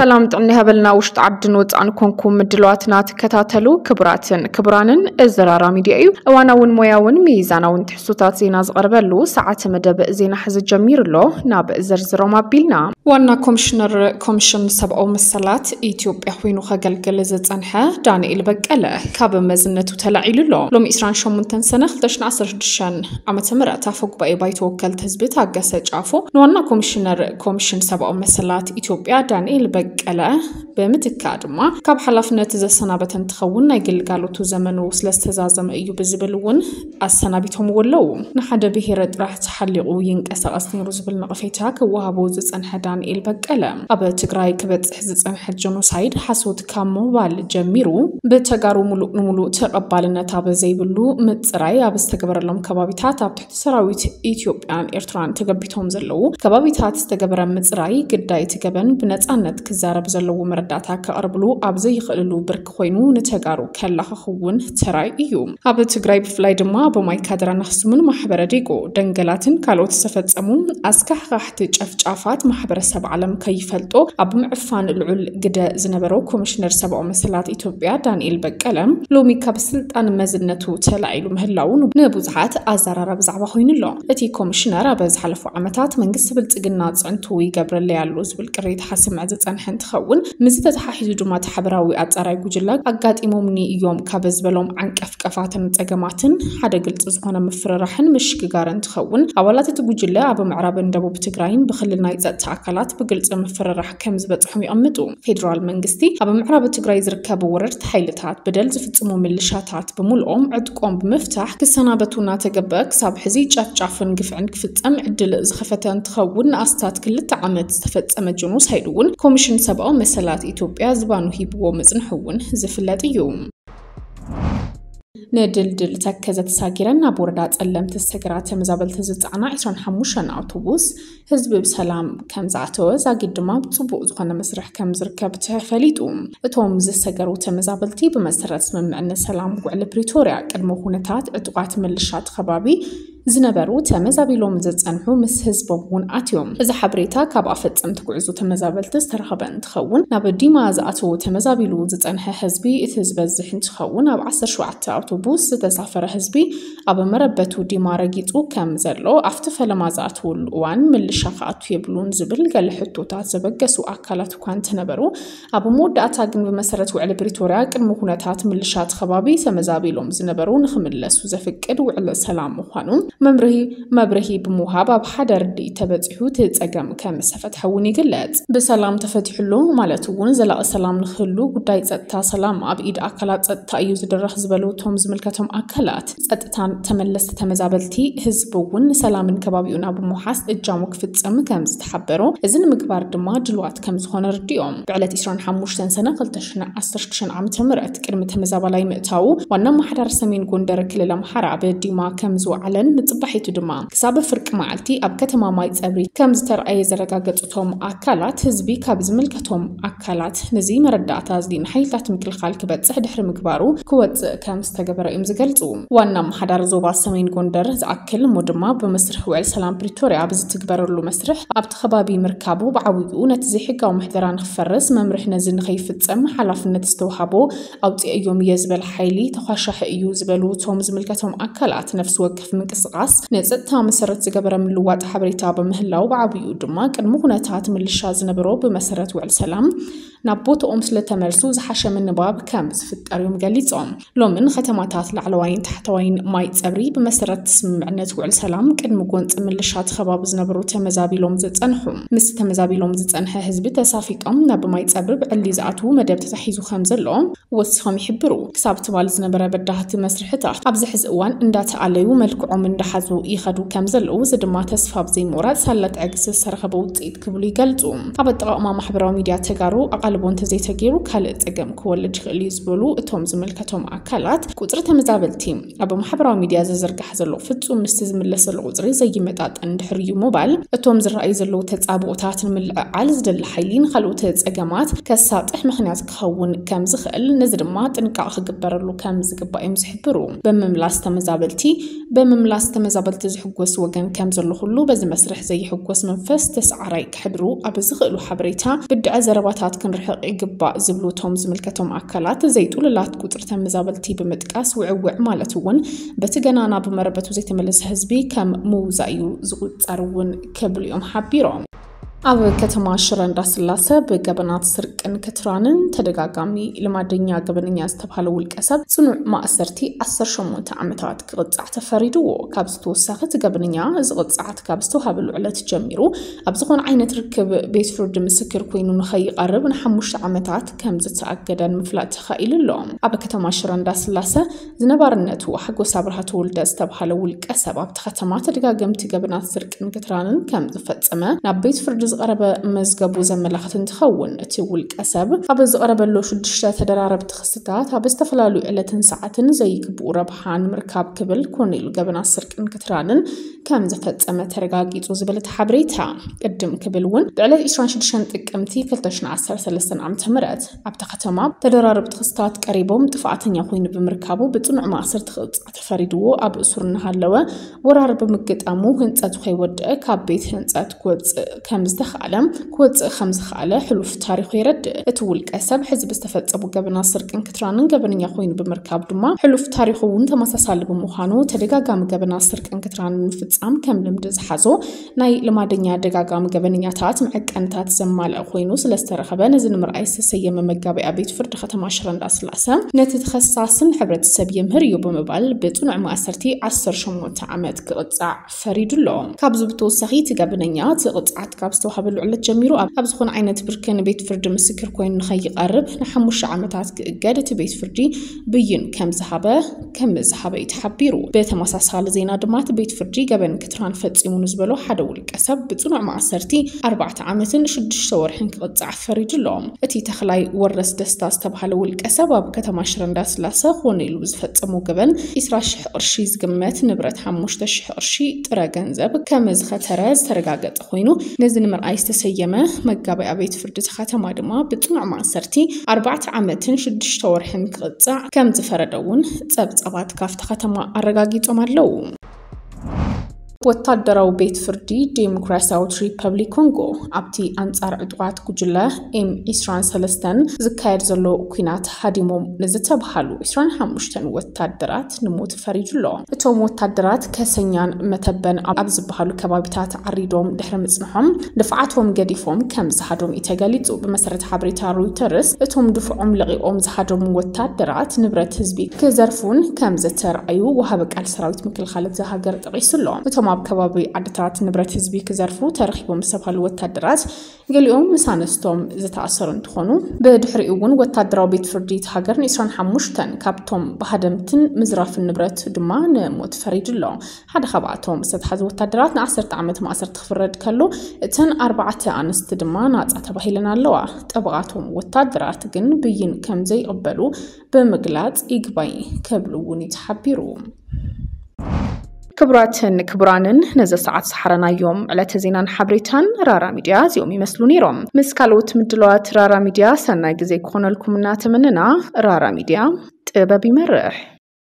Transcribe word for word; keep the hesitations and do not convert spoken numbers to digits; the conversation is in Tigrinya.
سلام تعني هبلنا وشت عبدن وطعنكم مدلواتنا تكتاتلو كبراتن كبرانن الزرارة ميديا وانا ون موياون ميزانا ون تحسوتات زينا زغربلو ساعة مدب زينا حز الجمير له ناب زرزرو ما بيلنا وانا كومشنر كومشن سبعو مسالات ايتيوبيا وينو خاقل زت انحا دانيال بقاله كاب مزنتو تلاعيلو له لوم اسران شمونتن سنة خلتشن عصر دشان عما تمرأ تافوق باي بايت وكال تزبط هاقاسة جافو نوانا كومشنر كومشن سبعو مسالات ايتيوبيا دانيال بقاله بمتكادما كاب حلفنا تزسنابتن تخون يقل قالو تو زمنو سلستزازم ايو بزبلون السنابتهم ولو نحدا بهيرد راح تحلقو ينقسا قصني رزبل نقفيتاك وهابو زسان دانيال بقاله اب تግራይ كبت حزصن جنوسايد حسوت كامو بال جميرو بتغارو ملو ملو تقبالنتا بزيبلو مصراي اب استغبرلهم كبابيታት اب تحت سراويت ኢትዮጵያን ኤርትራን ተገቢቶም ዘለው ከባቢታት ዝተገበረ ምጽራይ ግዳይ ተገበን በነጻነት ክዛረብ ዘለው መረዳታ ከቀርብሉ አብዘ ይخلሉ ብርክ ኮይኑ ነተጋሩ ከላኸውን ተራይ እዩ አብ ትግራይ ብፍላይ ድማ በማይካድራና ህስሙን ማህበረ ዲቆ ደንገላትን ካልኦት ተፈጸሙ አስካህራህት ጨፍጫፋት ማህበረሰብ ዓለም ከይፈልጦ አብ ምዕፋን ልዑል ግደ ዝነበረው ኮሚሽነር ሰብአዊ መሰላት ኢትዮጵያ ዳንኤል በቀለም ሎሚ ካብ ስልጣን መዝነቱ ተላይሉ ምህላው ንብዙሓት አዛራራ ብዛዕባ ኮይኑሎ እቲ ኮሚሽነር አበዝ ሓለፉ ዓመታት መንግስት ብልጽግና ጽንቱ ይገብረለ ያሉ ዝብል ቅሬት ሓስምዕ ዘጸንሐን ተኸውን ምዝተ ተሓሒዙ ድማ ተሓበራዊ አጻራይ ጉጅላ አጋጢሞምኒ እዮም ካብዝበሎም አንቀፍ ቀፋትን ጸገማትን ሓደ ግልጽ ዝኾነ መፍረራሕን ምሽግጋርን ተኸውን አባላት እቲ ጉጅላ አብ ምዕራብን ደቡብ ትግራይን በክልልና የጸጥታ አካላት በግልጽ መፍረራሕ ከም ዝበጽሑም ይቀምጡ ፌደራል መንግስቲ አብ ምዕራብ ትግራይ ዝርከቡ ወረርት ኃይልታት በደል ዝፍጽሙ ምልሻታት በሙሉኦም ዕጥቆም በመፍታሕ ክሰናበቱና ተገበክ ሳብ ሕዚ ጫፍጫፍን ግፍዕን ክፍጸም ዕድል ዝኸፈተን ተኸውን አስታት ክልተ ዓመት ዝተፈጸመ ጀኖሳይድውን ኮሚሽን ሰብአዊ መሰላት ኢትዮጵያ ዝባኑ ሂብዎ መጽንሑውን ዝፍለጥ እዩ ندلدل تكزت ساكرنا بوردا تسلمت السكرات مزابلت زعنا عشرين حموشن أوتوبوس حزب بسلام كم زعتو زاقد ما بتصبو زخنا مسرح كم زركب تفليتهم توم ز السكرو تمزابلتي بمسرس من معنا سلام وعلى بريتوريا كالمهونتات اتقات ملشات خبابي زنبرو تمزابيلوم زتصنحو مس حزبون اتيوم اذا حبريتا كاب افصم تقعزو تمزابلت استرخبن تخون نابدي ما زعتو تمزابيلو زتصنح حزبي اتزبزحن تخون اب عشرة شوعت أوتوبوس تسافر حزبي أبا مربتو دي مارجيتو كم زلو أفتفل ما زعتو الوان من الشخات يبلون زبل قال حتو تازبقسو أكلاتو كانت نبرو أبا مود أتاقن بمسارتو على بريتوريا المهونتات من الشات خبابي سمزابيلوم زنبرو نخملسو زفكد وعلى سلام وخانون ممرهي مبرهي بموهابا بحدر دي تبتحو تتسقم كم سفت حوني قلت بسلام تفتحلو مالتو زلاء سلام نخلو قداي تا سلام أب إيد أكلات تأيوز درخ زبلو توم زملكتهم أكلات ستتان تملست تمزابلتي هزبون سلامن كبابيون أبو محاس إجاموك فتسم كم زتحبرو إذن مكبار دما جلوات كم زخون رديوم بعلت إسران حموشتن سنة قلتشنا أسترشكشن عم تمرت كلمة تمزابلاي مقتاو وانا محدار سمين قندر كل لمحرع بديما كم زو علن نتصبحيتو دما كساب فرق معلتي أب كتما مايت أبري كم زتر أي زرقاقتهم أكلات هزبي كاب زملكتهم أكلات نزي مردات تازدين حيلات مكل خالك بتسح دحر مكبارو كوت كم استجبر إم زجلتو وأنا محدار زوبا سمين قندر زأكل مدما بمسرح وعلى سلام بريتوريا بز تكبر له مسرح عبد خبابي مركبو بعويو نتزحق أو محضران خفرس ممرح نزن خيف تسم حلف نتستوحبو أو تيوم يزبل حيلي تخشح يزبلو توم زملكتهم أكلات نفس وقف من قصقاس نزتها مسرت زجبر من لوات حبريتا بمهلاو بعويو دما كان مهنتات من الشاز نبرو بمسرت وعلى سلام نبوت أمس لتمرسو زحشة من نباب كامز في التريوم قاليتهم لو من ختماتات العلوين تحتوين مايت أبري بمسرة سمعنة وعلى سلام كان مقونت من الشات خباب زنبرو تمزابيلوم زت أنحهم مس تمزابيلوم زت أنها حزب تسافيق أمنا بمايت أبري بعلي زعتو مدب تتحيزو خمزلهم وصفهم يحبرو كساب توال زنبرا بدها مسرحتها أبز حزقوان إن دات عليو ملكو من دحزو يخدو كمزلو زد ما تسفاب زي مراد سالت عكس السرخبو تيد كبلي قلتو أبد ما محبرو ميديا تقارو أقل ቃልቦን ተዘይተገይሩ ካልእ ፀገም ክወልድ ይኽእል እዩ ዝበሉ እቶም ዝምልከቶም ኣካላት ቁፅሪ ተመዛበልቲ ኣብ ማሕበራዊ ሚድያ ዘዘርግሕ ዘሎ ፍጹም ምስቲ ዝምለስ ዘሎ ቁፅሪ ዘይመጣጠን ድሕሪ እዩ ምባል እቶም ዝረኣዩ ዘለዉ ተፃብኦታት ንምልዕዓል ዝደሊ ሓይሊ ንካልኦት ፀገማት ከሳጥሕ ምክንያት ክኸውን ከም ዝኽእል ነዚ ድማ ጥንቃቐ ክግበረሉ ከም ዝግባእ እዮም ዝሕብሩ በምምላስ ተመዛበልቲ በምምላስ ተመዛበልቲ ዝሕጎስ ወገን ከም ዘሎ ሁሉ በዚ መስርሕ ዘይሕጎስ መንፈስ ተስዓራይ ክሕድሩ ኣብ ዝኽእሉ ሓበሬታ ብድዐ ዘረባታት ክንርሕቕ ይግባእ ዝብሉ እቶም ዝምልከቶም ኣካላት ዘይጡልላት ቁፅሪ ተመዛበልቲ ብምጥቃስ ውዕውዕ ማለት እውን በቲ ገናና ብመረበቱ ዘይተመለሰ ህዝቢ ከም ምውዛእ እዩ ዝቁፀር እውን ክብሉ እዮም ሓቢሮም ኣብ ከተማ ሽረ እንዳስላሰ በገበናት ስርቅን ክትራንን ተደጋጋሚ ልማደኛ ገበነኛ ዝተባሃለ ውልቀ ሰብ ጽኑዕ ማእሰርቲ ዓሰርተ ሸሞንተ ዓመታት ክቅጻዕ ተፈሪድዎ ካብ ዝተወሰኸት ገበነኛ ዝቅጻዓት ካብ ዝተውሃበሉ ዕለት ጀሚሩ ኣብ ዝኾነ ዓይነት ርክብ ቤት ፍርዲ ምስክር ኮይኑ ንኸይቐርብ ንሓሙሽተ ዓመታት ከም ዝተኣገደን ምፍላጥ ተኻኢሉ ኣሎ ኣብ ከተማ ሽረ እንዳስላሰ ዝነባርነቱ ሓጎስ ኣብርሃ ተወልደ ዝተባሃለ ውልቀ ሰብ ኣብቲ ከተማ ተደጋገምቲ ገበናት ስርቅን ክትራንን ከም ዝፈጸመ ናብ ቤት ፍርዲ ዝቀረበ መዝገቡ ዘመላኽት እንትኸውን እቲ ውልቀ ሰብ ኣብ ዝቀረበሎ ሽዱሽተ ተደራረብቲ ክስታት ኣብ ዝተፈላለዩ ዕለትን ሰዓትን ዘይግብኡ ረብሓ ንምርካብ ክብል ኮነ ኢሉ ገበናት ስርቅን ክትራንን ከም ዝፈጸመ ተረጋጊጹ ዝበለት ሓበሬታ ቅድም ክብል እውን ብዕለት عشرين وستة ጥቅምቲ ክልተ ሽሕን ዓሰርተ ሰለስተ ዓመተ ምህረት ኣብታ ከተማ ተደራረብቲ ክስታት ቀሪቦም ጥፋኣተኛ ኮይኑ ብምርካቡ ብጽኑዕ ማእሰርቲ ክቅጻዕ ተፈሪድዎ ኣብ እሱር እናሃለወ ወራር ብምግጣሙ ህንፀቱ ከይወድእ ካብ ቤት ህንፀት ክወፅእ ከም ዝተኻለም ክወፅእ ከም ዝኽኣለ ሕሉፍ ታሪኹ የረድእ እቲ ውልቀ ሰብ ሕዝቢ ዝተፈጸሙ ገበናት ስርቅን ክትራንን ገበነኛ ኮይኑ ብምርካብ ድማ ሕሉፍ ታሪኹ እውን ተመሳሳሊ ብምዃኑ ተደጋጋሚ ገበናት ስርቅን ክትራንን ምፍጻም ከም ልምዲ ዝሓዞ ናይ ልማደኛ ደጋጋሚ ገበነኛታት መዐቀንታት ዘማልአ ኮይኑ ስለዝተረኸበ ነዚ ንምርኣይ ዝተሰየመ መጋቢያ ቤት ፍርዲ ከተማ ሽረ እንዳስላሰ ነቲ ተኸሳስን ሕብረተሰብ የምህር እዩ ብምባል ብጽኑዕ ማእሰርቲ ዓሰርተ ሸሞንተ ዓመት ክቅጻዕ ፈሪዱ ኣሎ ካብዚ ብተወሳኺ እቲ ገበነኛ ትቕጻዓት ካብ ዝተውሃበሉ ዕለት ጀሚሩ ኣብ ዝኾነ ዓይነት ብርክን ቤት ፍርዲ ምስክር ኮይኑ ንኸይቐርብ ንሓሙሽተ ዓመታት ክእገድ እቲ ቤት ፍርዲ ብይን ከም ዝሃበ ከም ዝሃበ ይተሓቢሩ ብተመሳሳሊ ዜና ድማ እቲ ቤት ፍርዲ ገበን ክትራን ፈጺሙ ንዝበሎ ሓደ ውልቀ ሰብ ብጽኑዕ ማእሰርቲ ኣርባዕተ ዓመትን ሽዱሽተ ወርሕን ክቅጻዕ ፈሪዱ ኣሎ እቲ ተኽላይ ወረስ ደስታ ዝተባሃለ ውልቀ ሰብ ኣብ ከተማ ሽረ እንዳስላሰ ኮነ ኢሉ ዝፈጸሙ ገበን عشرين ሽሕ ቅርሺ ዝግመት ንብረት ሓሙሽተ ሽሕ ቅርሺ ጥረ ገንዘብ ከም ዝኸተረ ዝተረጋገጠ ኮይኑ ነዚ ንምርኣይ ዝተሰየመ መጋቢያ ቤት ፍርዲ ከተማ ድማ ብጽኑዕ ማእሰርቲ ኣርባዕተ ዓመትን ሽዱሽተ ወርሕን ክቅጻዕ ከም ዝፈረደ እውን ጸብጸባት ካፍቲ ከተማ ኣረጋጊጾም ኣለዉ ወታደራዊ ቤት ፍርዲ ዲሞክራሲያዊት ሪፐብሊክ ኮንጎ ኣብቲ አንጻር ዕጡቃት ጉጅለ ኤም عشرين وثلاثة ዝካየድ ዘሎ ኩናት ሃዲሞም ንዝተባሃሉ عشرين وخمسة ወታደራት ንሞት ፈሪዱሎ እቶም ወታደራት ከሰኛን መተበን ኣብ ዝበሃሉ ከባቢታት ዓሪዶም ድሕሪ ምጽንሖም ድፍዓቶም ገዲፎም ከም ዝሃዶም ይተገሊጹ ብመሰረት ሓበሬታ ሮይተርስ እቶም ድፍዖም ለቂኦም ዝሃዶም ወታደራት ንብረት ህዝቢ ክዘርፉን ከም ዝተርኣዩ ወሃበ ቃል ሰራዊት ምክልኻል ዘሃገር ጠቂሱሎ እቶም ኣብ ከባቢ ዓድታት ንብረት ህዝቢ ክዘርፉ ተረኺቦም ዝተባሃሉ ወታደራት ገሊኦም ምሳነስቶም ዝተኣሰሩ እንትኾኑ ብድሕሪኡ እውን ወታደራዊ ቤት ፍርዲ ሃገር عشرين وخمسة ካብቶም ባህደምትን ምዝራፍን ንብረት ድማ ንሞት ፈሪዱሎ ሓደ ካብኣቶም ዝተሓዙ ወታደራት ንዓሰርተ ዓመት ማእሰርቲ ክፍረድ ከሎ እተን ኣርባዕተ ኣንስቲ ድማ ናጻ ተባሂለን ኣለዋ ጠበቃቶም ወታደራት ግን ብይን ከም ዘይቕበሉ ብምግላጽ ይግባይ ከብሉ እውን ይተሓቢሩ ክብራትን ክብራንን ነዚ ሰዓት ሰሓረናዮም ዕለተ ዜናን ሓበሬታን ራራ ሚድያ እዚኦም ይመስሉ ነይሮም ምስ ካልኦት ምድለዋት ራራ ሚድያ ሰናይ ግዜ ክኾነልኩም እናተመነና ራራ ሚድያ ጥበብ ይመርሕ